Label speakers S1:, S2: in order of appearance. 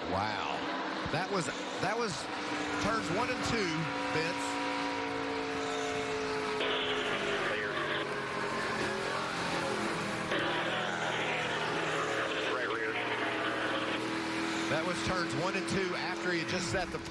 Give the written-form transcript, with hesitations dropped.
S1: Wow. That was turns 1 and 2, Vince.
S2: Clear. Right rear.
S1: That was turns 1 and 2 after he had just set the